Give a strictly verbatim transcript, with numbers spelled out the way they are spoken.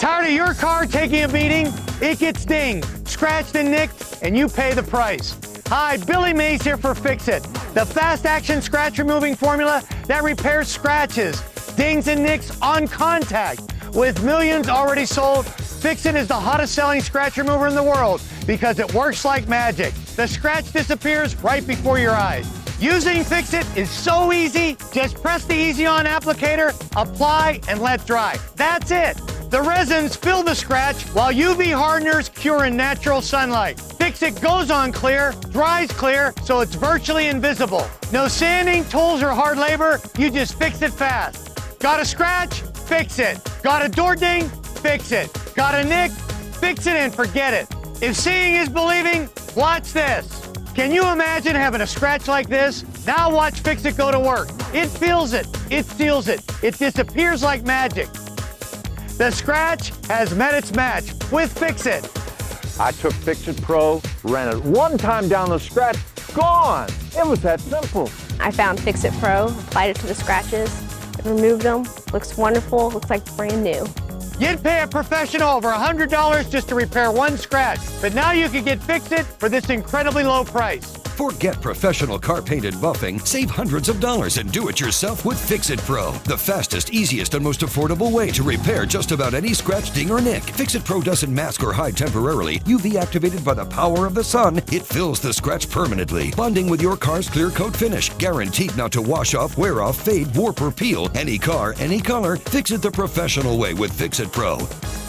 Tired of your car taking a beating? It gets dinged, scratched and nicked, and you pay the price. Hi, Billy Mays here for Fix-It, the fast-action scratch-removing formula that repairs scratches, dings, and nicks on contact. With millions already sold, Fix-It is the hottest-selling scratch remover in the world because it works like magic. The scratch disappears right before your eyes. Using Fix-It is so easy. Just press the Easy On applicator, apply, and let dry. That's it. The resins fill the scratch while U V hardeners cure in natural sunlight. Fix-It goes on clear, dries clear, so it's virtually invisible. No sanding, tools, or hard labor. You just fix it fast. Got a scratch? Fix it. Got a door ding? Fix it. Got a nick? Fix it and forget it. If seeing is believing, watch this. Can you imagine having a scratch like this? Now watch Fix-It go to work. It feels it. It seals it. It disappears like magic. The scratch has met its match with Fix-It. I took Fix-It Pro, ran it one time down the scratch, gone. It was that simple. I found Fix-It Pro, applied it to the scratches, removed them. Looks wonderful, looks like brand new. You'd pay a professional over one hundred dollars just to repair one scratch, but now you can get Fix-It for this incredibly low price. Forget professional car paint and buffing. Save hundreds of dollars and do it yourself with Fix-It Pro, the fastest, easiest, and most affordable way to repair just about any scratch, ding, or nick. Fix-It Pro doesn't mask or hide temporarily. U V activated by the power of the sun, it fills the scratch permanently, bonding with your car's clear coat finish. Guaranteed not to wash off, wear off, fade, warp, or peel. Any car, any color. Fix it the professional way with Fix-It Pro.